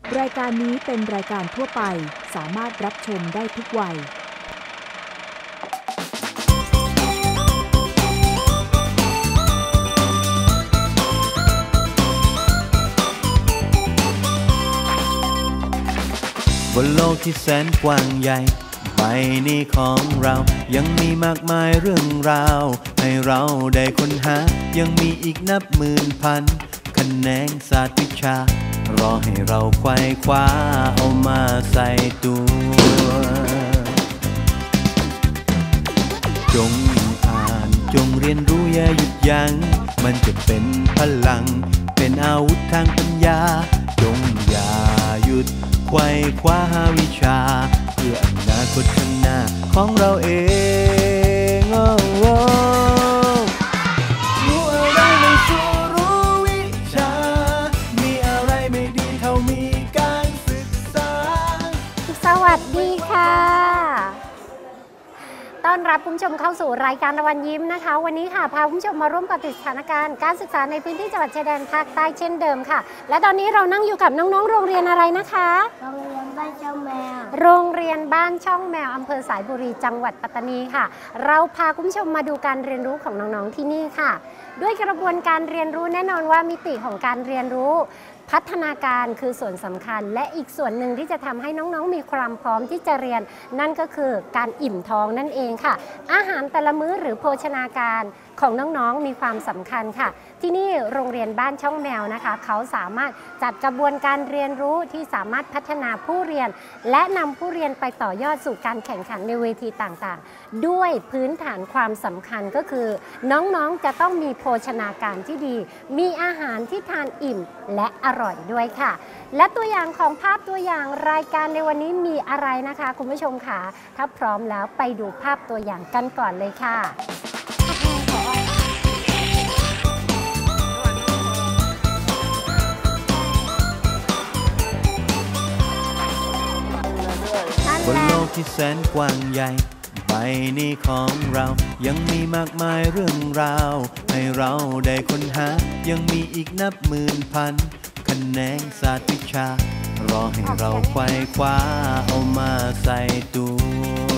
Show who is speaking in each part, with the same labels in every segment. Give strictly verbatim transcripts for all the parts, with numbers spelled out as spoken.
Speaker 1: รายการนี้เป็นรายการทั่วไปสามารถรับชมได้ทุกวัย
Speaker 2: บนโลกที่แสนกว้างใหญ่ใบนี้ของเรายังมีมากมายเรื่องราวให้เราได้ค้นหายังมีอีกนับหมื่นพันแขนงศาสตร์วิชารอให้เราไขว่คว้าเอามาใส่ตัวจงอ่านจงเรียนรู้อย่าหยุดยั้งมันจะเป็นพลังเป็นอาวุธทางปัญญาจงอย่าหยุดไขว่คว้าหาวิชาเพื่ออนาคตข้างหน้าของเราเองโอ้โหรู้อะไรไม่สู้รู้วิชามีอะไรไม่ดีเท่ามีการศึกษา
Speaker 3: สวัสดีค่ะต้อนรับคุณผู้ชมเข้าสู่รายการตะวันยิ้มนะคะวันนี้ค่ะพาคุณผู้ชมมาร่วมกับติดสถานการณ์การศึกษาในพื้นที่จังหวัดชายแดนภาคใต้เช่นเดิมค่ะและตอนนี้เรานั่งอยู่กับน้องๆโรงเรียนอะไรนะคะ
Speaker 4: โรงเรียนบ้านช่องแมว
Speaker 3: โรงเรียนบ้านช่องแมวอำเภอสายบุรีจังหวัดปัตตานีค่ะเราพาคุณผู้ชมมาดูการเรียนรู้ของน้องๆที่นี่ค่ะด้วยกระบวนการเรียนรู้แน่นอนว่ามิติของการเรียนรู้พัฒนาการคือส่วนสำคัญและอีกส่วนหนึ่งที่จะทำให้น้องๆมีความพร้อมที่จะเรียนนั่นก็คือการอิ่มท้องนั่นเองค่ะอาหารแต่ละมื้อหรือโภชนาการของน้องๆมีความสำคัญค่ะที่นี่โรงเรียนบ้านช่องแมวนะคะเขาสามารถจัดกระบวนการเรียนรู้ที่สามารถพัฒนาผู้เรียนและนำผู้เรียนไปต่อยอดสู่การแข่งขันในเวทีต่างๆด้วยพื้นฐานความสำคัญก็คือน้องๆจะต้องมีโภชนาการที่ดีมีอาหารที่ทานอิ่มและอร่อยด้วยค่ะและตัวอย่างของภาพตัวอย่างรายการในวันนี้มีอะไรนะคะคุณผู้ชมค่ะถ้าพร้อมแล้วไปดูภาพตัวอย่างกันก่อนเลยค่ะ
Speaker 2: บนโลกที่แสนกว้างใหญ่ใบนี้ของเรายังมีมากมายเรื่องราวให้เราได้ค้นหายังมีอีกนับหมื่นพันแขนงศาสตร์วิชารอให้เราไขว่คว้าเอามาใส่ตัว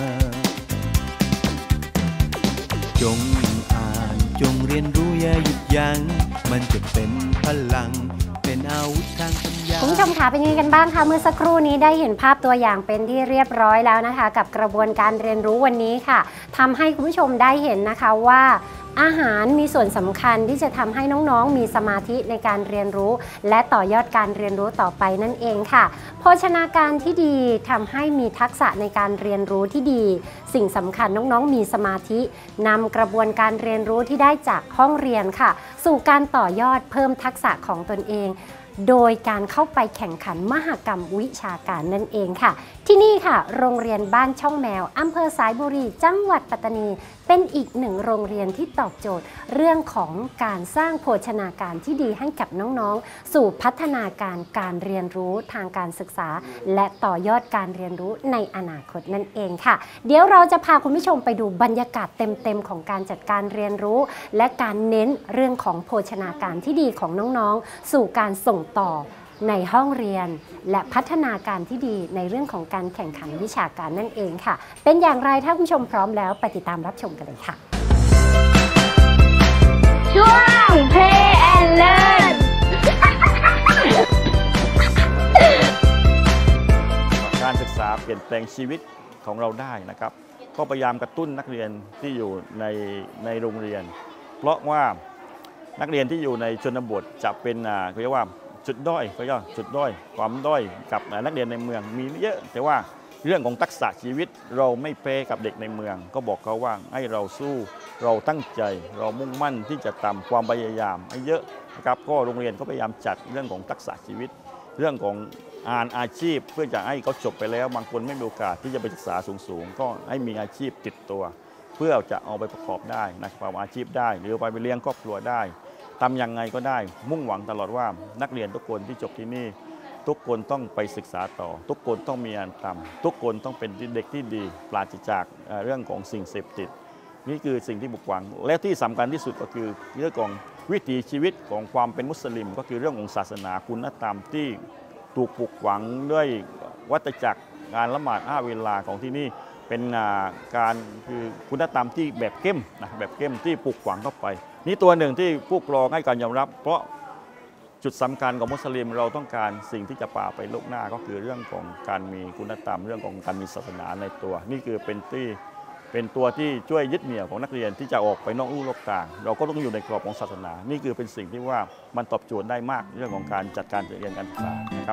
Speaker 2: จงอ่านจงเรียนรู้อย่าหยุดยั้งมันจะเป็นพลังเป็นอาวุธทางปัญญา
Speaker 3: คุณผู้ชมคะเป็นยังไงกันบ้างคะเมื่อสักครู่นี้ได้เห็นภาพตัวอย่างเป็นที่เรียบร้อยแล้วนะคะกับกระบวนการเรียนรู้วันนี้ค่ะทำให้คุณผู้ชมได้เห็นนะคะว่าอาหารมีส่วนสำคัญที่จะทำให้น้องๆมีสมาธิในการเรียนรู้และต่อยอดการเรียนรู้ต่อไปนั่นเองค่ะโภชนาการที่ดีทำให้มีทักษะในการเรียนรู้ที่ดีสิ่งสำคัญน้องๆมีสมาธินำกระบวนการเรียนรู้ที่ได้จากห้องเรียนค่ะสู่การต่อยอดเพิ่มทักษะของตนเองโดยการเข้าไปแข่งขันมหกรรมวิชาการนั่นเองค่ะที่นี่ค่ะโรงเรียนบ้านช่องแมวอำเภอสายบุรีจังหวัดปัตตานีเป็นอีกหนึ่งโรงเรียนที่ตอบโจทย์เรื่องของการสร้างโภชนาการที่ดีให้กับน้องๆสู่พัฒนาการการเรียนรู้ทางการศึกษาและต่อยอดการเรียนรู้ในอนาคตนั่นเองค่ะเดี๋ยวเราจะพาคุณผู้ชมไปดูบรรยากาศเต็มๆของการจัดการเรียนรู้และการเน้นเรื่องของโภชนาการที่ดีของน้องๆสู่การส่งต่อในห้องเรียนและพัฒนาการที่ดีในเรื่องของการแข่งขันวิชาการนั่นเองค่ะเป็นอย่างไรถ้าคุณผู้ชมพร้อมแล้วไปติดตามรับชมกันเลยค่ะ
Speaker 4: ช่วง Play and Learn
Speaker 5: การศึกษาเปลี่ยนแปลงชีวิตของเราได้นะครับก็พยายามกระตุ้นนักเรียนที่อยู่ในในโรงเรียนเพราะว่านักเรียนที่อยู่ในชนบทจะเป็นเขาเรียกว่าจุดด้อยก็ย่อจุดด้อยความด้อยกับนักเรียนในเมืองมีเยอะแต่ว่าเรื่องของทักษะชีวิตเราไม่เปกับเด็กในเมืองก็บอกเขาว่าให้เราสู้เราตั้งใจเรามุ่งมั่นที่จะทำความพยายามให้เยอะนะครับก็โรงเรียนก็พยายามจัดเรื่องของทักษะชีวิตเรื่องของอ่านอาชีพเพื่อจะให้เขาจบไปแล้วบางคนไม่มีโอกาสที่จะไปศึกษาสูงๆก็ให้มีอาชีพติดตัวเพื่อจะเอาไปประกอบได้นะครับอาชีพได้หรือไปเลี้ยงครอบครัวได้ทำยังไงก็ได้มุ่งหวังตลอดว่านักเรียนทุกคนที่จบที่นี่ทุกคนต้องไปศึกษาต่อทุกคนต้องมีงานทำทุกคนต้องเป็นเด็กที่ดีปราศจากเรื่องของสิ่งเสพติดนี่คือสิ่งที่บุกหวังและที่สำคัญที่สุดก็คือเรื่องของวิถีชีวิตของความเป็นมุสลิมก็คือเรื่องของศาสนาคุณธรรมที่ถูกปลูกฝังด้วยวัตจักรงานละหมาดห้าเวลาของที่นี่เป็นการคือคุณธรรมที่แบบเข้มนะแบบเข้มที่ปลูกฝังเข้าไปนี่ตัวหนึ่งที่ผู้ปกครองให้การยอมรับเพราะจุดสำคัญของมุสลิมเราต้องการสิ่งที่จะป่าไปโลกหน้าก็คือเรื่องของการมีคุณธรรมเรื่องของการมีศาสนาในตัวนี่คือเป็นที่เป็นตัวที่ช่วยยึดเหนี่ยวของนักเรียนที่จะออกไปนอกลู่โลกต่างเราก็ต้องอยู่ในกรอบของศาสนานี่คือเป็นสิ่งที่ว่ามันตอบโจทย์ได้มากเรื่องของการจัดการเรียนการศึกษานะครับ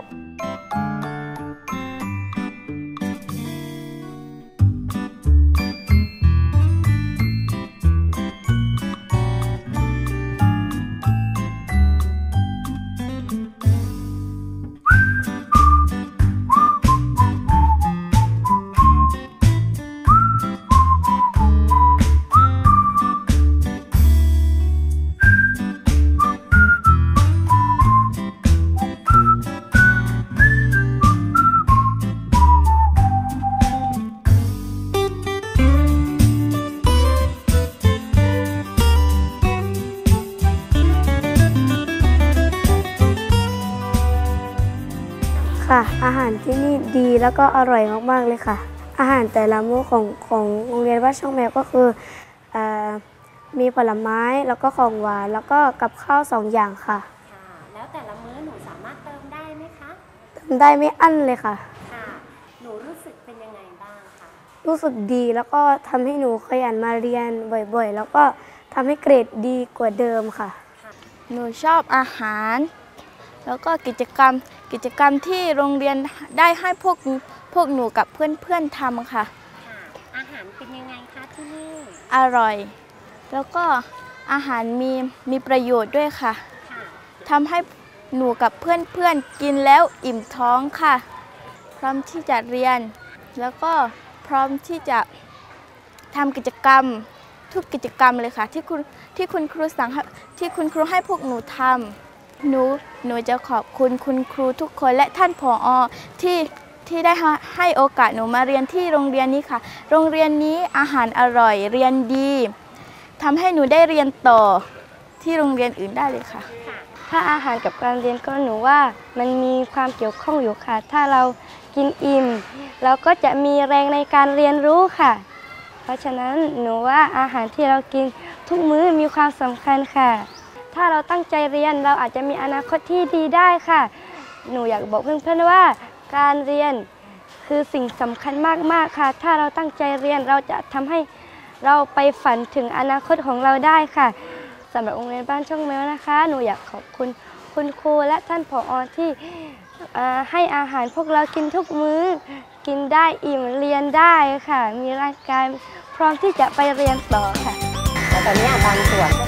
Speaker 6: ค่ะอาหารที่นี่ดีแล้วก็อร่อยมากๆเลยค่ะอาหารแต่ละมื้อของของโรงเรียนบ้านช่องแมวก็คืออมีผลไม้แล้วก็ของหวานแล้วก็กับข้าวสองอย่างค่ะ
Speaker 3: ค่ะแล้วแต่ละมื้อหนูสามารถเติมได้ไหมคะ
Speaker 6: เติมได้ไม่อั้นเลยค่ะ
Speaker 3: ค่ะหนูรู้สึกเป็นยังไงบ้างคะ
Speaker 6: รู้สึกดีแล้วก็ทำให้หนูขยันมาเรียนบ่อยๆแล้วก็ทำให้เกรดดีกว่าเดิมค่ะ
Speaker 7: หนูชอบอาหารแล้วก็กิจกรรมกิจกรรมที่โรงเรียนได้ให้พวกพวกหนูกับเพื่อนๆทำค่ะ
Speaker 3: อาหารเป็นยังไงคะที่นี่
Speaker 7: อร่อยแล้วก็อาหารมีมีประโยชน์ด้วยค่ะทำให้หนูกับเพื่อนๆกินแล้วอิ่มท้องค่ะพร้อมที่จะเรียนแล้วก็พร้อมที่จะทำกิจกรรมทุกกิจกรรมเลยค่ะที่คุณที่คุณครูสั่งที่คุณครูให้พวกหนูทำหนูหนูจะขอบคุณคุณครูทุกคนและท่านผอ.ที่ที่ได้ให้โอกาสหนูมาเรียนที่โรงเรียนนี้ค่ะโรงเรียนนี้อาหารอร่อยเรียนดีทำให้หนูได้เรียนต่อที่โรงเรียนอื่นได้เลยค่ะ
Speaker 6: ถ้าอาหารกับการเรียนก็หนูว่ามันมีความเกี่ยวข้องอยู่ค่ะถ้าเรากินอิ่มเราก็จะมีแรงในการเรียนรู้ค่ะเพราะฉะนั้นหนูว่าอาหารที่เรากินทุกมื้อมีความสำคัญค่ะถ้าเราตั้งใจเรียนเราอาจจะมีอนาคตที่ดีได้ค่ะหนูอยากบอกเพื่อนๆว่าการเรียนคือสิ่งสำคัญมากๆค่ะถ้าเราตั้งใจเรียนเราจะทำให้เราไปฝันถึงอนาคตของเราได้ค่ะสำหรับโรงเรียนบ้านช่องแมวนะคะหนูอยากขอบคุณคุณครูและท่านผอ.ที่ให้อาหารพวกเรากินทุกมื้อกินได้อิ่มเรียนได้ค่ะมีร่างกายพร้อมที่จะไปเรียนต่อค่ะ
Speaker 3: แต่ตอนนี้บางส่วน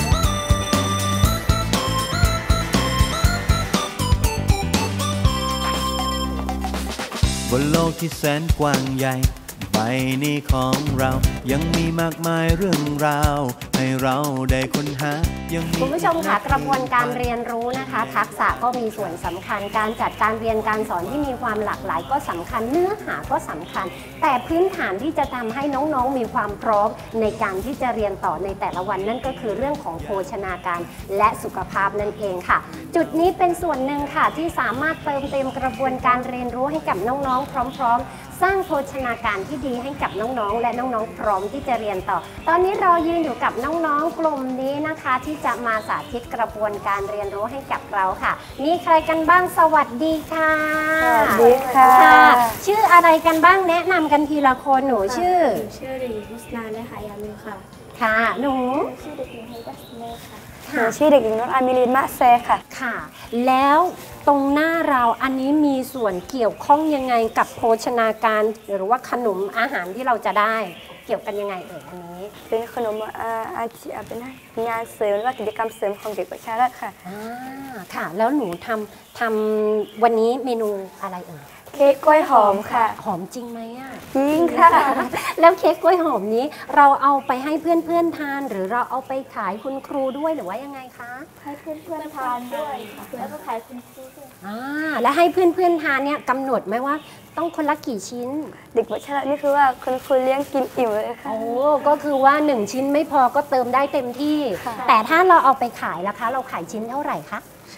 Speaker 2: บนโลกที่แสนกว้างใหญ่ใบนี้ของเรายังมีมากมายเรื่องราวให้เราได้ค้นหายังมี
Speaker 3: คุณผู้ชมค่ะกระบวนการเรียนรู้นะคะทักษะก็มีส่วนสำคัญการจัดการเรียนการสอนที่มีความหลากหลายก็สำคัญเนื้อหาก็สำคัญแต่พื้นฐานที่จะทำให้น้องๆมีความพร้อมในการที่จะเรียนต่อในแต่ละวันนั่นก็คือเรื่องของโภชนาการและสุขภาพนั่นเองค่ะจุดนี้เป็นส่วนหนึ่งค่ะที่สามารถเติมเต็มกระบวนการเรียนรู้ให้กับน้องๆพร้อมๆสร้างโภชนาการที่ดีให้กับน้องๆและน้องๆพร้อมที่จะเรียนต่อตอนนี้เรายืนอยู่กับน้องๆกลุ่มนี้นะคะที่จะมาสาธิตกระบวนการเรียนรู้ให้กับเราค่ะมีใครกันบ้างสวัสดีค่ะ
Speaker 6: สวัสดีค่ะ
Speaker 3: ชื่ออะไรกันบ้างแนะนำกันทีละคนหนูชื่อ
Speaker 6: ชื่อเด็กหญิงพุษนานะคะยามินค่ะ
Speaker 3: ค่ะหนู
Speaker 6: ชื่อเด็กหญิงเฮดัสเมค่ะหนูชื่อเด็กหญิงนรอามิลินมะแซค่ะ
Speaker 3: ค่ะแล้วตรงหน้าเราอันนี้มีส่วนเกี่ยวข้องยังไงกับโภชนาการหรือว่าขนมอาหารที่เราจะได้เกี่ยวกันยังไงเอ่ยอันนี้
Speaker 6: เป็นขนมอาอาชีพเป็นงานเสริมหรือว่ากิจกรรมเสริมของเด็กประชารัฐค่ะ
Speaker 3: อ่าค่ะแล้วหนูทำทำวันนี้เมนูอะไรเอ่ย
Speaker 6: เค้กกล้วยหอมค่ะ
Speaker 3: หอมจริงไหมอ่ะ
Speaker 6: จริงค่ะ
Speaker 3: แล้วเค้กกล้วยหอมนี้เราเอาไปให้เพื่อนๆทานหรือเราเอาไปขายคุณครูด้วยหรือว่ายังไงคะ
Speaker 6: ให้เพื่อนๆทานด้วยแล้วก็ขายคุณครูด้วย
Speaker 3: อ่าแล้วให้เพื่อนๆทานเนี่ยกำหนดไหมว่าต้องคนละกี่ชิ้น
Speaker 6: เด็กประชารัฐนี่คือว่าคุณครูเลี้ยงกินอิ่มเลยค่ะ
Speaker 3: โอ้ก็คือว่าหนึ่งชิ้นไม่พอก็เติมได้เต็มที่แต่ถ้าเราเอาไปขายล่ะคะเราขายชิ้นเท่าไหร่คะ
Speaker 6: ช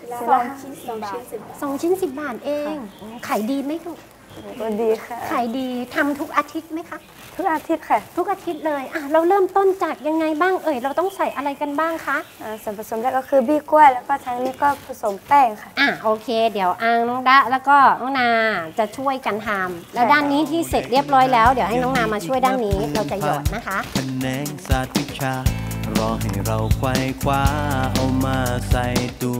Speaker 6: สองชิ้นสิบบาท
Speaker 3: สองชิ้นสิบบาทเองขายดีไหมลูก
Speaker 6: ก็ดีค่ะ
Speaker 3: ขายดีทำทุกอาทิตย์ไหมคะ
Speaker 6: ทุกอาทิตย์ค่ะ
Speaker 3: ทุกอาทิตย์เลยอ่ะเราเริ่มต้นจากยังไงบ้างเอ่ยเราต้องใส่อะไรกันบ้างคะ
Speaker 6: อ่าส่วนผสมแรกก็คือบี้กล้วยแล้วก็ทางนี้ก็ผสมแป้งค่ะ
Speaker 3: อ่ะโอเค เดี๋ยวอังน้องดะแล้วก็น้องนาจะช่วยกันทำแล้วด้านนี้ที่เสร็จเรียบร้อยแล้วเดี๋ยวให้น้องนามาช่วยด้านนี้เราจะหยอดนะคะ
Speaker 2: แขนงศาสตร์วิชารอให้เราไขว่คว้าเอามาใส่ตัว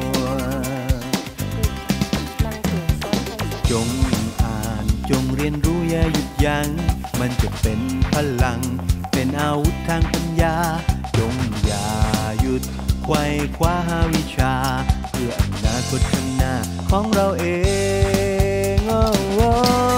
Speaker 2: จงอ่านจงเรียนรู้อย่าหยุดยั้งมันจะเป็นพลังเป็นอาวุธทางปัญญาจงอย่าหยุดไขว่คว้าหาวิชาเพื่ออนาคตข้างหน้าของเราเองโอ้โอ้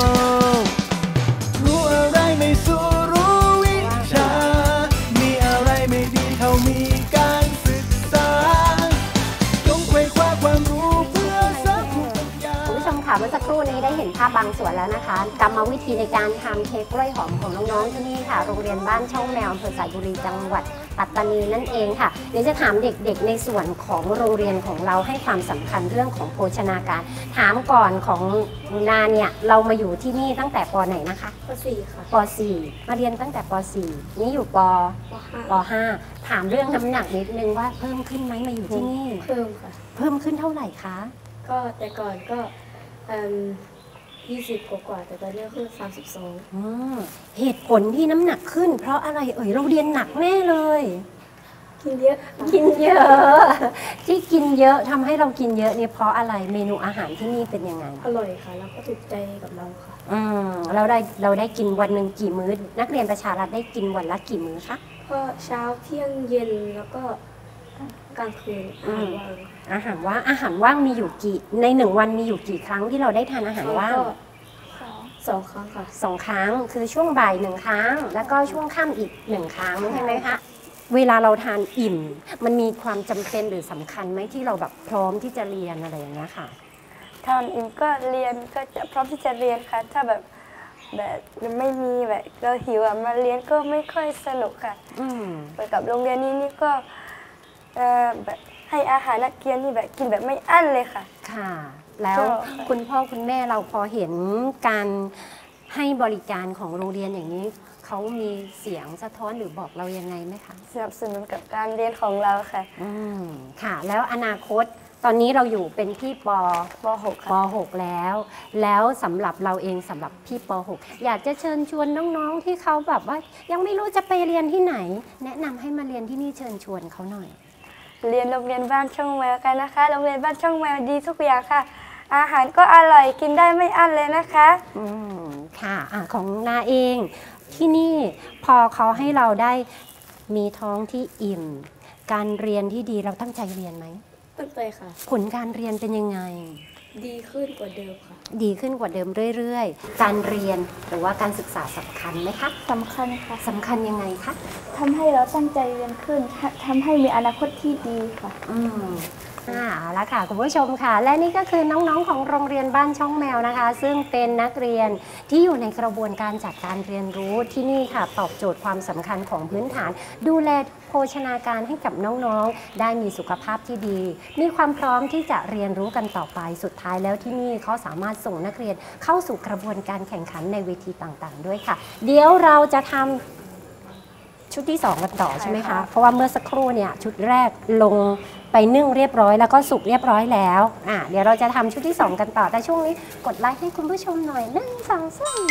Speaker 2: รู้อะไรไม่สู้รู้วิชามีอะไรไม่ดีเท่ามีการศึกษาจงไขว่คว้าความรู้เพื่อสร้างภูมิปัญญา
Speaker 3: คุณผู้ชมค่ะเมื่อสักครู่นี้ได้เห็นภาพบางส่วนแล้วนะคะกรรมวิธีในการทำเค้กกล้วยหอมของน้องๆที่นี่ค่ะโรงเรียนบ้านช่องแมวอำเภอสายบุรีจังหวัดปัตตานีนั่นเองค่ะเดี๋ยวจะถามเด็กๆในส่วนของโรงเรียนของเราให้ความสำคัญเรื่องของโภชนาการถามก่อนของนาเนี่ยเรามาอยู่ที่นี่ตั้งแต่ป.ไหนนะคะ
Speaker 6: ป.สี่ค่ะ
Speaker 3: ป.สี่มาเรียนตั้งแต่ป.สี่นี่อยู่ป.ป.ห้าถามเรื่องน้ำหนักนิดนึงว่าเพิ่มขึ้นไหมมาอยู่ที่นี่
Speaker 6: เพิ่มค่ะ
Speaker 3: เพิ่มขึ้นเท่าไหร่คะ
Speaker 6: ก็แต่ก่อนก็ยี่สิบกว่าแต่ตอนนี้คือสามสิบสอง
Speaker 3: อืมเหตุผลที่น้ำหนักขึ้น เพราะอะไรเอ่ยเราเรียนหนักแน่เลย
Speaker 6: กินเยอะ
Speaker 3: กินเยอะ ที่กินเยอะทำให้เรากินเยอะเนี่ยเพราะอะไรเมนูอาหารที่นี่เป็นยังไง
Speaker 6: อร่อยค่ะแล้วก็ถูกใจกับเราค่ะ
Speaker 3: อืมเราได้เราได้กินวันหนึ่งกี่มื้อนักเรียนประชารัฐได้กินวันละกี่มื้อคะ
Speaker 6: ก็เช้าเที่ยงเย็นแล้วก็กลางคืนอาหารว่าง
Speaker 3: อาหารว่างอาหารว่างมีอยู่กี่ในหนึ่งวันมีอยู่กี่ครั้งที่เราได้ทานอาหารว่าง
Speaker 6: ก็สองครั้งค่ะ
Speaker 3: สองครั้งคือช่วงบ่ายหนึ่งครั้ง แล้วก็ช่วงค่ำอีกหนึ่งครั้งใช่ไหมคะเวลาเราทานอิ่มมันมีความจำเป็นหรือสำคัญไหมที่เราแบบพร้อมที่จะเรียนอะไรอย่างเงี้ยค่ะ
Speaker 6: ทานอิ่มก็เรียนก็จะพร้อมที่จะเรียนค่ะถ้าแบบแบบไม่มีแบบเราหิวอะมาเรียนก็ไม่ค่อยสนุกค่ะ
Speaker 3: อืม
Speaker 6: ไปกับโรงเรียนนี้นี่ก็เอ่อแบบให้อาหารนักเรียนนี่แบบกินแบบไม่อั้นเลยค่ะ
Speaker 3: ค่ะ แล้ว
Speaker 6: ก็
Speaker 3: คุณพ่อคุณแม่เราพอเห็นการให้บริการของโรงเรียนอย่างนี้เขามีเสียงสะท้อนหรือบอกเรายังไงไหมคะ
Speaker 6: สนับสนุนกับการเรียนของเราค่ะ
Speaker 3: อืมค่ะ แล้วอนาคตตอนนี้เราอยู่เป็นพี่ป
Speaker 6: ป หก
Speaker 3: ป
Speaker 6: ค่ะ
Speaker 3: หกแล้ว แล้วสำหรับเราเองสำหรับพี่ป หกอยากจะเชิญชวนน้องๆที่เขาแบบว่ายังไม่รู้จะไปเรียนที่ไหน แนะนำให้มาเรียนที่นี่เชิญชวนเขาหน่อย
Speaker 6: เรียนโรงเรียนบ้านช่องแมวกันนะคะโรงเรียนบ้านช่องแมวดีทุกอย่างค่ะ อาหารก็อร่อยกินได้ไม่อั้นเลยนะคะ
Speaker 3: อืมค่ะอ่ะของนาเองที่นี่พอเขาให้เราได้มีท้องที่อิ่ม การเรียนที่ดีเราตั้งใจเรียนไหม
Speaker 6: ตั้งใจค่ะ
Speaker 3: ผลการเรียนเป็นยังไง
Speaker 6: ดีขึ้นกว่าเดิมค่ะ
Speaker 3: ดีขึ้นกว่าเดิมเรื่อยๆ การเรียนหรือว่าการศึกษาสำคัญไหมคะ
Speaker 7: สำคัญค่ะ
Speaker 3: สำคัญยังไงคะ
Speaker 7: ทำให้เราตั้งใจเรียนขึ้นทำให้มีอนาคตที่ดีค่ะ
Speaker 3: อืมอ่าเอาละค่ะคุณผู้ชมค่ะ และนี่ก็คือน้องๆของโรงเรียนบ้านช่องแมวนะคะ ซึ่งเป็นนักเรียนที่อยู่ในกระบวนการจัดการเรียนรู้ที่นี่ค่ะตอบโจทย์ความสำคัญของพื้นฐาน ดูแลโภชนาการให้กับน้องๆได้มีสุขภาพที่ดี มีความพร้อมที่จะเรียนรู้กันต่อไปสุดท้ายแล้วที่นี่เขาสามารถส่งนักเรียนเข้าสู่กระบวนการแข่งขันในเวทีต่างๆ ด้วยค่ะ เดี๋ยวเราจะทำชุดที่สองกันต่อใช่ไหมคะเพราะว่าเมื่อสักครู่เนี่ยชุดแรกลงไปนึ่งเรียบร้อยแล้วก็สุกเรียบร้อยแล้วอ่ะเดี๋ยวเราจะทำชุดที่สองกันต่อแต่ช่วงนี้กดไลค์ให้คุณผู้ชมหน่อยหนึ่งสองสาม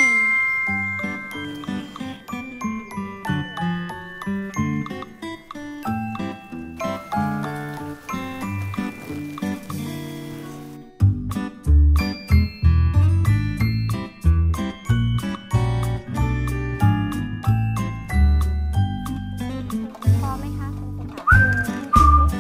Speaker 3: พอไหมคะคุณครูคะ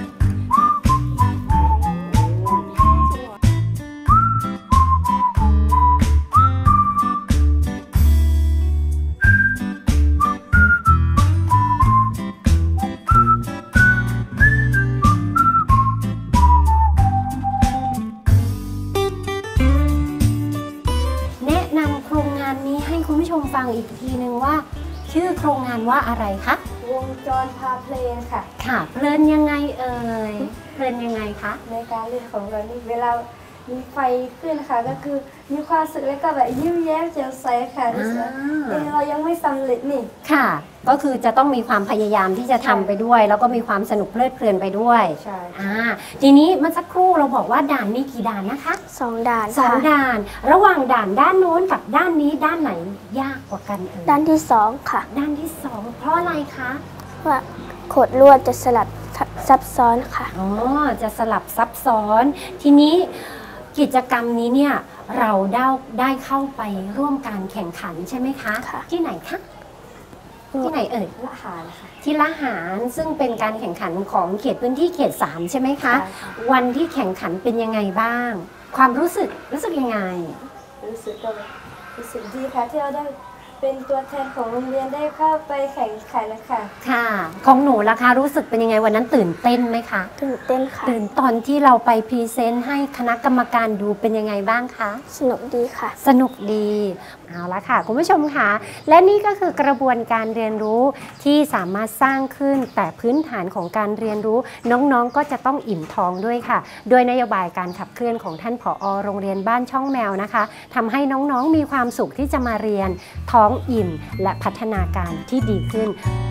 Speaker 3: แนะนำโครงงานนี้ให้คุณผู้ชมฟังอีกทีนึงว่า ชื่อโครงงานว่าอะไรคะ
Speaker 6: ววงจรพาเพลงค่ะ
Speaker 3: ค่ะเพลินยังไงเอ่ยเพลินยังไงคะ
Speaker 6: ในการเล่นของเรานี่เวลามีไฟขึ้นค่ะก็คือมีความสุขแล้วก็แบบยิ้มแย้มแจ่มใสค่ะรู้สึกว่าเอ้ยเรายังไม่สำเร็จนี่
Speaker 3: ค่ะ ก็คือจะต้องมีความพยายามที่จะทำไปด้วย แล้วก็มีความสนุกเพลิดเพลินไปด้วย
Speaker 6: ใช่
Speaker 3: อ่าทีนี้เมื่อสักครู่เราบอกว่าด่านมีกี่ด่านนะคะ
Speaker 7: สองด่าน
Speaker 3: สอง
Speaker 7: ค่ะ
Speaker 3: ด่าน ระหว่างด่านด้านโน้นกับด้านนี้ด้านไหนยากกว่ากันเอ่ย
Speaker 7: ด้านที่สองค่ะ
Speaker 3: ด้านที่สองเพราะอะไรคะ
Speaker 7: ว่าโขดลวดจะสลับซับซ้อนค่ะ
Speaker 3: อ๋อจะสลับซับซ้อน ทีนี้กิจกรรมนี้เนี่ยเราได้ได้เข้าไปร่วมการแข่งขันใช่ไหมคะ
Speaker 7: ค่ะ
Speaker 3: ที่ไหนคะที่ไหนเอ่ย
Speaker 6: ละหารค่ะ
Speaker 3: ที่ละหารซึ่งเป็นการแข่งขันของเขตพื้นที่เขตสามใช่ไหมคะ
Speaker 6: ใช่ค่ะ
Speaker 3: วันที่แข่งขันเป็นยังไงบ้าง ความรู้สึกรู้สึกยังไง
Speaker 6: รู้สึกก็รู้สึกดีค่ะที่เราได้เป็นตัวแทนของโรงเรียนได้เข้าไปแข่งขันนะคะ
Speaker 3: ค่ะ ของหนูล่ะคะรู้สึกเป็นยังไงวันนั้นตื่นเต้นไหมคะ
Speaker 7: ตื่นเต้นค่ะ
Speaker 3: ตื่นตอนที่เราไปพรีเซนต์ให้คณะกรรมการดูเป็นยังไงบ้างคะ
Speaker 7: สนุกดีค่ะ
Speaker 3: สนุกดีเอาละค่ะคุณผู้ชมค่ะและนี่ก็คือกระบวนการเรียนรู้ที่สามารถสร้างขึ้นแต่พื้นฐานของการเรียนรู้น้องๆก็จะต้องอิ่มท้องด้วยค่ะโดยนโยบายการขับเคลื่อนของท่านผอ.โรงเรียนบ้านช่องแมวนะคะทำให้น้องๆมีความสุขที่จะมาเรียนท้องอิ่มและพัฒนาการที่ดีขึ้น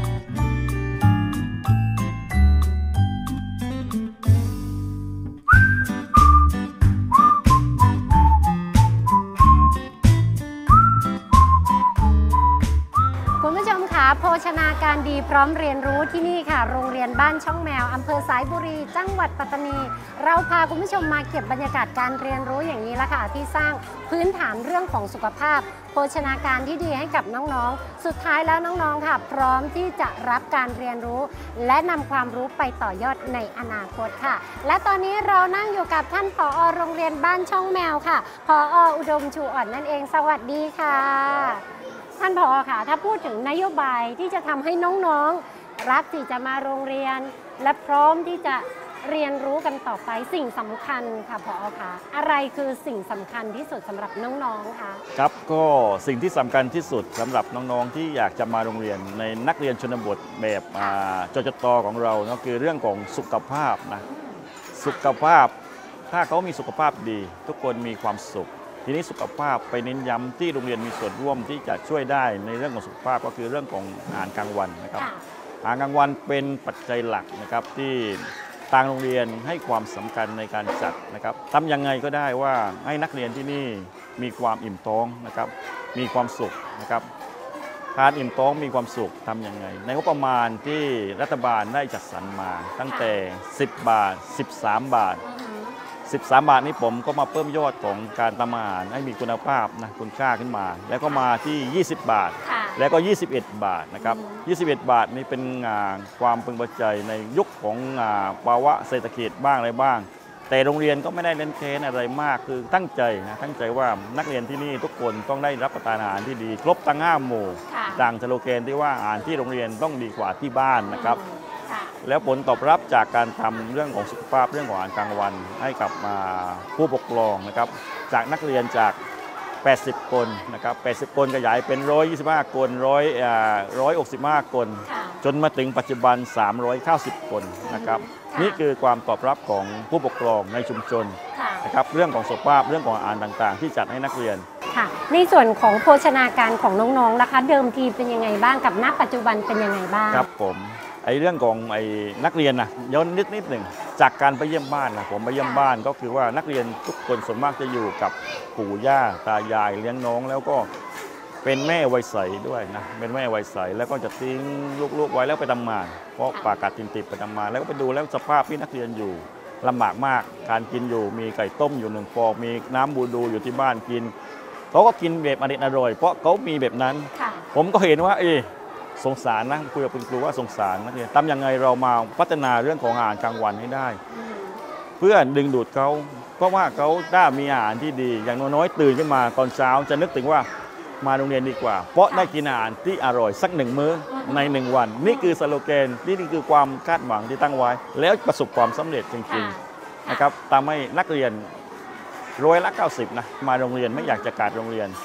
Speaker 3: คุณผู้ชมคะโภชนาการดีพร้อมเรียนรู้ที่นี่ค่ะโรงเรียนบ้านช่องแมวอำเภอสายบุรีจังหวัดปัตตานี เราพาคุณผู้ชมมาเก็บบรรยากาศการเรียนรู้อย่างนี้ละค่ะที่สร้างพื้นฐานเรื่องของสุขภาพ โภชนาการที่ดีให้กับน้องๆสุดท้ายแล้วน้องๆค่ะพร้อมที่จะรับการเรียนรู้ และนำความรู้ไปต่อยอดในอนาคตค่ะ และตอนนี้เรานั่งอยู่กับท่านผอ.โรงเรียนบ้านช่องแมวค่ะผอ.อุดมชูอ่อนนั่นเองสวัสดีค่ะท่านผอ.ค่ะถ้าพูดถึงนโยบายที่จะทำให้น้องๆรักที่จะมาโรงเรียน และพร้อมที่จะเรียนรู้กันต่อไปสิ่งสำคัญค่ะผอ.คะอะไรคือสิ่งสำคัญที่สุดสำหรับน้องๆคะ
Speaker 5: ครับก็สิ่งที่สำคัญที่สุดสำหรับน้องๆที่อยากจะมาโรงเรียนในนักเรียนชนบทแบบจจต.ของเราเนาะคือเรื่องของสุขภาพนะสุขภาพถ้าเขามีสุขภาพดีทุกคนมีความสุขทีนี้สุขภาพไปเน้นย้ำที่โรงเรียนมีส่วนร่วมที่จะช่วยได้ในเรื่องของสุขภาพก็คือเรื่องของอาหารกลางวันนะครับอาหารกลางวันเป็นปัจจัยหลักนะครับที่ทางโรงเรียนให้ความสำคัญในการจัดนะครับทำยังไงก็ได้ว่าให้นักเรียนที่นี่มีความอิ่มท้องนะครับมีความสุขนะครับทานอิ่มท้องมีความสุขทำยังไงในงบประมาณที่รัฐบาลได้จัดสรรมาตั้งแต่สิบบาทสิบสามบาทสิบสามบาทนี้ผมก็มาเพิ่มยอดของการทำอาหารให้มีคุณภาพนะคุณค่าขึ้นมาแล้วก็มาที่ยี่สิบบาทแล้วก็ยี่สิบเอ็ดบาทนะครับยี่สิบเอ็ดบาทนี้เป็นความพึงพอใจในยุคของภาวะเศรษฐกิจบ้างอะไรบ้างแต่โรงเรียนก็ไม่ได้เน้นเค้นอะไรมากคือตั้งใจนะตั้งใจว่านักเรียนที่นี่ทุกคนต้องได้รับประทานอาหารที่ดีครบทั้งห้าหมู่ดังสโลแกนที่ว่าอาหารที่โรงเรียนต้องดีกว่าที่บ้านนะครับแล้วผลตอบรับจากการทำเรื่องของสุขภาพเรื่องของอาหารกลางวันให้กับผู้ปกครองนะครับจากนักเรียนจากแปดสิบคนนะครับแปดสิบคนขยายเป็นหนึ่งร้อยยี่สิบห้าคนหนึ่งร้อย หนึ่งร้อยหกสิบห้าคนจนมาถึงปัจจุบันสามร้อยเก้าสิบคนนะครับนี่คือความตอบรับของผู้ปกครองในชุมชนนะครับเรื่องของสุขภาพเรื่องของอาหารต่างๆที่จัดให้นักเรียน
Speaker 3: ค่ะในส่วนของโภชนาการของน้องๆนะคะเดิมทีเป็นยังไงบ้างกับณปัจจุบันเป็นยังไงบ้าง
Speaker 5: ครับผมไอ้เรื่องของไอ้นักเรียนนะย้อนนิดนิดหนึ่งจากการไปเยี่ยมบ้านนะผมไปเยี่ยมบ้านก็คือว่านักเรียนทุกคนส่วนมากจะอยู่กับปู่ย่าตายายเลี้ยงน้องแล้วก็เป็นแม่วัยใสด้วยนะเป็นแม่วัยใสแล้วก็จะทิ้งลูกๆไว้แล้วไปทำงานเพราะปากกัดตินติดไปทำงานแล้วก็ไปดูแล้วสภาพที่นักเรียนอยู่ลำบากมากการกินอยู่มีไก่ต้มอยู่หนึ่งฟองมีน้ำบูดูอยู่ที่บ้านกินเขาก็กินแบบอร่อยอร่อยเพราะเขามีแบบนั้นผมก็เห็นว่าเออสงสารนะคุยกับคุณครูว่าสงสารนักเรียนทำยังไงเรามาพัฒนาเรื่องของอาหารกลางวันให้ได้เพื่อดึงดูดเขาเพราะว่าเขาได้มีอาหารที่ดีอย่างน้อยๆตื่นขึ้นมาตอนเช้าจะนึกถึงว่ามาโรงเรียนดีกว่าเพราะได้กินอาหารที่อร่อยสักหนึ่งมื้อในหนึ่งวันนี่คือสโลแกนนี่คือความคาดหวังที่ตั้งไว้แล้วประสบความสำเร็จจริงๆนะครับทำให้นักเรียนร้อยละเก้าสิบนะมาโรงเรียนไม่อยากจะขาดโรงเรียน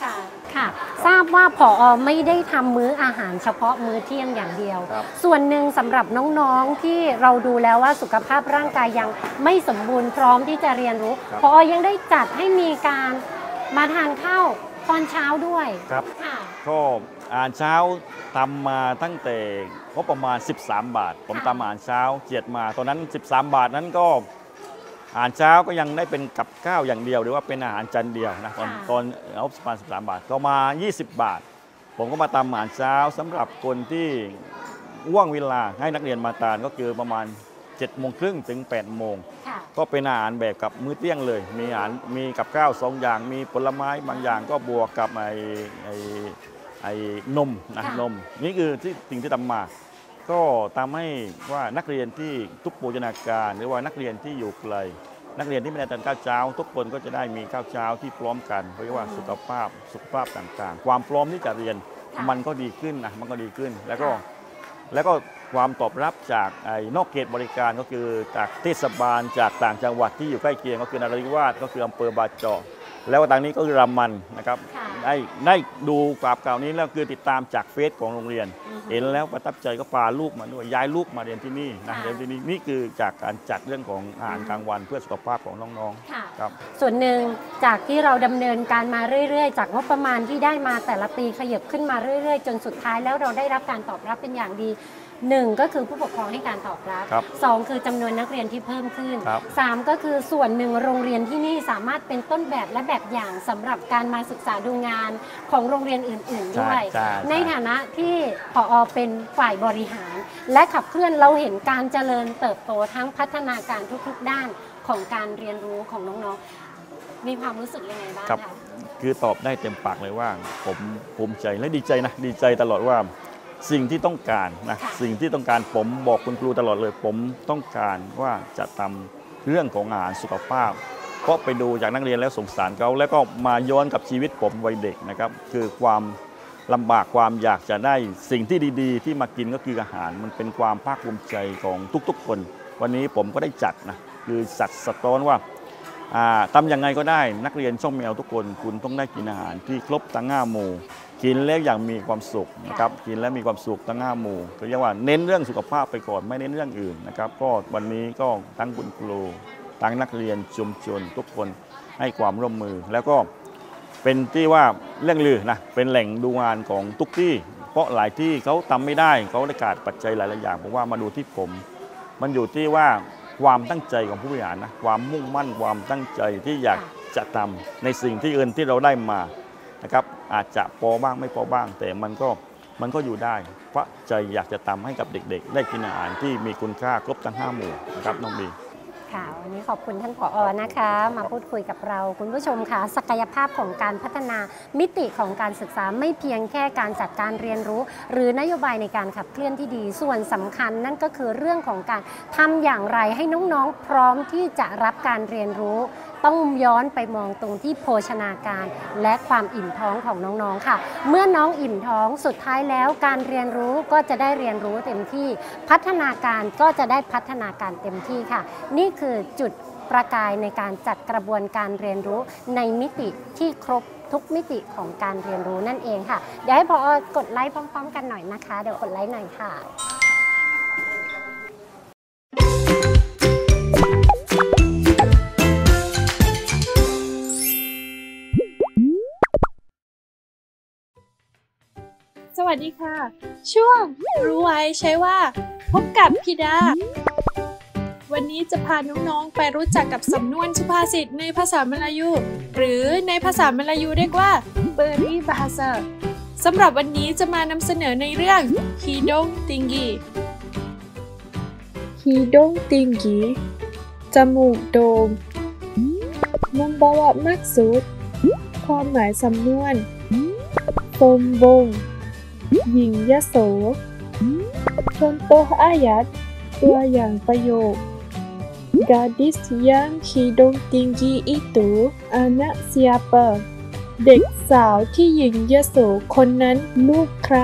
Speaker 3: ค่ะทราบว่าผอ.ไม่ได้ทำมื้ออาหารเฉพาะมื้อเที่ยงอย่างเดียว ส่วนหนึ่งสำหรับน้องๆที่เราดูแล้วว่าสุขภาพร่างกายยังไม่สมบูรณ์พร้อมที่จะเรียนรู้ผอ.ยังได้จัดให้มีการมาทานข้าวตอนเช้าด้วย
Speaker 5: ครับก็อาหารเช้าทำมาตั้งแต่ก็ประมาณสิบสามบาทผมทำอาหารเช้าเจียดมาตอนนั้นสิบสามบาทนั้นก็อาหารเช้าก็ยังได้เป็นกับข้าวอย่างเดียวหรือว่าเป็นอาหารจานเดียวนะตอนตอนเอาประมาณสิบสามบาทก็มายี่สิบบาทผมก็มาทำอาหารเช้าสำหรับคนที่ว่างเวลาให้นักเรียนมาทานก็คือประมาณเจ็ดโมงครึ่งถึงแปดโมงก็เป็นอาหารแบบกับมื้อเที่ยงเลยมีอาหารมีกับข้าวสองอย่างมีผลไม้บางอย่างก็บวกกับไอ้ไอ้ไอ้นมนะนมนี่คือที่สิ่งที่ทำมาก็ทำให้ว่านักเรียนที่ทุกโภชนาการหรือว่านักเรียนที่อยู่ไกลนักเรียนที่ไม่ได้ทานข้าวเช้าทุกคนก็จะได้มีข้าวเช้าที่พร้อมกันเพราะว่าสุขภาพสุขภาพต่างๆความพร้อมที่จะเรียนมันก็ดีขึ้นนะมันก็ดีขึ้นแล้วก็แล้วก็ความตอบรับจากไอ้นอกเขตบริการก็คือจากเทศบาลจากต่างจังหวัดที่อยู่ใกล้เคียงก็คือนราธิวาสก็คืออำเภอบาเจาะแล้วทางนี้ก็คือรามันนะครับได้ได้ดูกราบข่าวนี้แล้วคือติดตามจากเฟซของโรงเรียนเห็นแล้วประทับใจก็พาลูกมาด้วยย้ายลูกมาเรียนที่นี่นะเรียนที่นี่นี่คือจากการจัดเรื่องของอาหารกลางวันเพื่อสุขภาพของน้องๆครับ
Speaker 3: ส่วนหนึ่งจากที่เราดำเนินการมาเรื่อยๆจากงบประมาณที่ได้มาแต่ละปีขยับขึ้นมาเรื่อยๆจนสุดท้ายแล้วเราได้รับการตอบรับเป็นอย่างดีหนึ่งก็คือผู้ปกครองให้การตอบรับสองคือจำนวนนักเรียนที่เพิ่มขึ้นสามก็คือส่วนหนึ่งโรงเรียนที่นี่สามารถเป็นต้นแบบและแบบอย่างสำหรับการมาศึกษาดูงานของโรงเรียนอื่นๆด้วยในฐานะที่ผอ.เป็นฝ่ายบริหารและขับเคลื่อนเราเห็นการเจริญเติบโตทั้งพัฒนาการทุกๆด้านของการเรียนรู้ของน้องๆมีความรู้สึกยังไงบ้างคะ
Speaker 5: คือตอบได้เต็มปากเลยว่าผมภูมิใจและดีใจนะดีใจตลอดว่าสิ่งที่ต้องการนะสิ่งที่ต้องการผมบอกคุณครูตลอดเลยผมต้องการว่าจะทำเรื่องของอาหารสุขภาพเพราะไปดูจากนักเรียนแล้วสงสารเขาแล้วก็มาย้อนกับชีวิตผมวัยเด็กนะครับคือความลำบากความอยากจะได้สิ่งที่ดีๆที่มากินก็คืออาหารมันเป็นความภาคภูมิใจของทุกๆคนวันนี้ผมก็ได้จัดนะคือจัดสะท้อนว่าทำยังไงก็ได้นักเรียนช่องแมวทุกคนคุณต้องได้กินอาหารที่ครบทั้งห้าหมู่กินแล้วอย่างมีความสุขนะครับกินแล้วมีความสุขทั้งห้าหมู่ก็เรียกว่าเน้นเรื่องสุขภาพไปก่อนไม่เน้นเรื่องอื่นนะครับก็วันนี้ก็ทั้งคุณครูทั้งนักเรียนชุมชนทุกคนให้ความร่วมมือแล้วก็เป็นที่ว่าเรื่องลือนะเป็นแหล่งดูงานของทุกที่เพราะหลายที่เขาทำไม่ได้เขาได้ขาดปัจจัยหลายๆอย่างผมว่ามาดูที่ผมมันอยู่ที่ว่าความตั้งใจของผู้บริหารนะความมุ่งมั่นความตั้งใจที่อยากจะทำในสิ่งที่เอิญที่เราได้มานะครับอาจจะพอบ้างไม่พอบ้างแต่มันก็มันก็อยู่ได้เพราะใจอยากจะทำให้กับเด็กๆได้กินอาหารที่มีคุณค่าครบทั้งห้าหมู่นะครับน้องบี
Speaker 3: ค่ะวันนี้ขอบคุณท่านผอ.นะคะมาพูดคุยกับเราคุณผู้ชมค่ะศักยภาพของการพัฒนามิติของการศึกษาไม่เพียงแค่การจัดการเรียนรู้หรือนโยบายในการขับเคลื่อนที่ดีส่วนสำคัญนั่นก็คือเรื่องของการทำอย่างไรให้น้องๆพร้อมที่จะรับการเรียนรู้ต้องย้อนไปมองตรงที่โภชนาการและความอิ่มท้องของน้องๆค่ะเมื่อน้องอิ่มท้องสุดท้ายแล้วการเรียนรู้ก็จะได้เรียนรู้เต็มที่พัฒนาการก็จะได้พัฒนาการเต็มที่ค่ะนี่คือจุดประกายในการจัดกระบวนการเรียนรู้ในมิติที่ครบทุกมิติของการเรียนรู้นั่นเองค่ะเดี๋ยวให้ผอ.กดไลค์พร้อมๆกันหน่อยนะคะเดี๋ยวกดไลค์หน่อยค่ะ
Speaker 8: สวัสดีค่ะช่วงรู้ไว้ใช้ว่าพบกับพี่ดาวันนี้จะพาน้องๆไปรู้จักกับสำนวนสุภาษิตในภาษามลายูหรือในภาษามลายูเรียกว่าเปรีบาฮาซาสำหรับวันนี้จะมานำเสนอในเรื่อง Hidung Tinggi Hidung Tinggi จมูกโด่ง Membawa maksud ความหมายสำนวน Sombong หญิงยโส Contoh ayat ตัวอย่างประโยค Gadis yang hidung tinggi itu anak siapa เด็กสาวที่หญิงยโสคนนั้นลูกใคร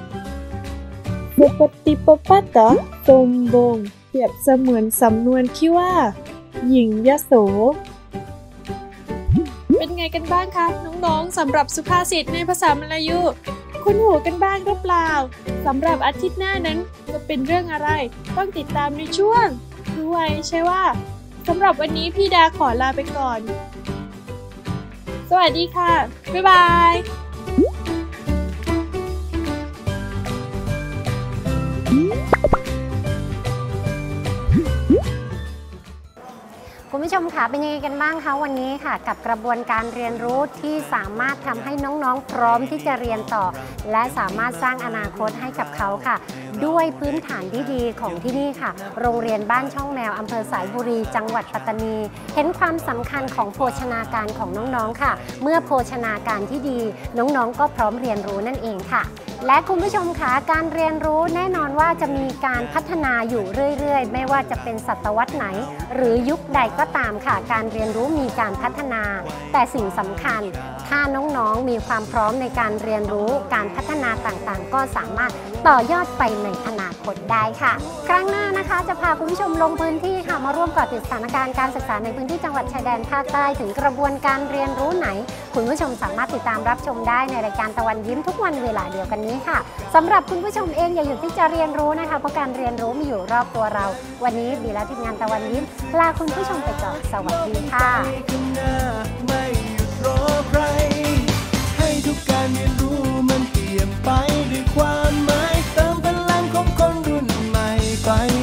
Speaker 8: Seperti pepatah sombong เปรียบเสมือนสำนวนที่ว่าหญิงยโสเป็นไงกันบ้างคะน้องๆสำหรับสุภาษิตในภาษามลายูคุ้นหูกันบ้างหรือเปล่าสำหรับอาทิตย์หน้านั้นจะเป็นเรื่องอะไรต้องติดตามในช่วงรู้ไว้ใช่ว่าสำหรับวันนี้พี่ดาขอลาไปก่อนสวัสดีค่ะบ๊ายบาย
Speaker 3: คุณผู้ชมค่ะเป็นยังไงกันบ้างคะวันนี้ค่ะกับกระบวนการเรียนรู้ที่สามารถทำให้น้องๆพร้อมที่จะเรียนต่อและสามารถสร้างอนาคตให้กับเขาค่ะด้วยพื้นฐานที่ดีของที่นี่ค่ะโรงเรียนบ้านช่องแมวอำเภอสายบุรีจังหวัดปัตตานีเห็นความสำคัญของโภชนาการของน้องๆค่ะเมื่อโภชนาการที่ดีน้องๆก็พร้อมเรียนรู้นั่นเองค่ะและคุณผู้ชมคะการเรียนรู้แน่นอนว่าจะมีการพัฒนาอยู่เรื่อยๆไม่ว่าจะเป็นศตวรรษไหนหรือยุคใดก็ตามค่ะการเรียนรู้มีการพัฒนาแต่สิ่งสำคัญถ้าน้องๆมีความพร้อมในการเรียนรู้การพัฒนาต่างๆก็สามารถต่อยอดไปในอนาคตได้ค่ะครั้งหน้านะคะจะพาคุณผู้ชมลงพื้นที่ค่ะมาร่วมกับติดสถานการณ์การศึกษาในพื้นที่จังหวัดชายแดนภาคใต้ถึงกระบวนการเรียนรู้ไหนคุณผู้ชมสามารถติดตามรับชมได้ในรายการตะวันยิ้มทุกวันเวลาเดียวกันนี้ค่ะสำหรับคุณผู้ชมเองอย่าหยุดที่จะเรียนรู้นะคะเพราะการเรียนรู้มีอยู่รอบตัวเราวันนี้บีและทีมงานตะวันยิ้มลาคุณผู้ชมไปก่อนสวัสดีค่ะ
Speaker 2: ไม่หยุดรอใครให้ทุกการเรียนรู้มันเปลี่ยนไปด้วยความหมายเติมพลังของคนรุ่นใหม่ไป